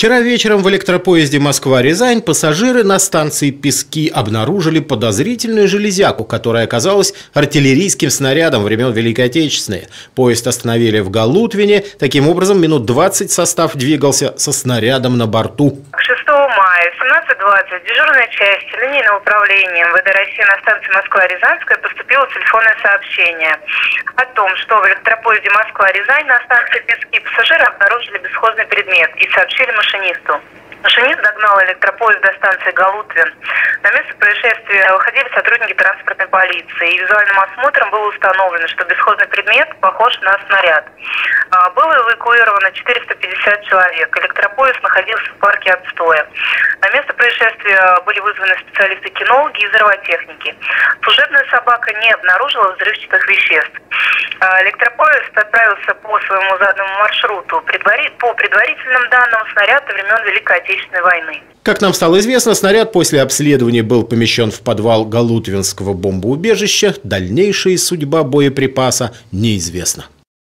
Вчера вечером в электропоезде Москва-Рязань пассажиры на станции Пески обнаружили подозрительную железяку, которая оказалась артиллерийским снарядом времен Великой Отечественной. Поезд остановили в Галутвине. Таким образом, минут 20 состав двигался со снарядом на борту. 6 мая в 17:20 дежурная часть линейного управления МВД России на станции Москва-Рязанская поступило телефонное сообщение о том, что в электропоезде Москва-Рязань на станции Пески пассажиры обнаружили бесхозный предмет и сообщили машинисту. Машинист догнал электропоезд до станции Галутвин. На место происшествия выходили сотрудники транспортной полиции. И визуальным осмотром было установлено, что бесхозный предмет похож на снаряд. Было эвакуировано 450 человек. Электропоезд находился в парке отстоя. На место происшествия были вызваны специалисты-кинологи и взрывотехники. Служебная собака не обнаружила взрывчатых веществ. Электропоезд отправился по своему заданному маршруту. По предварительным данным, снаряд времен Великой Отечественной войны. Как нам стало известно, снаряд после обследования был помещен в подвал Галутвинского бомбоубежища. Дальнейшая судьба боеприпаса неизвестна.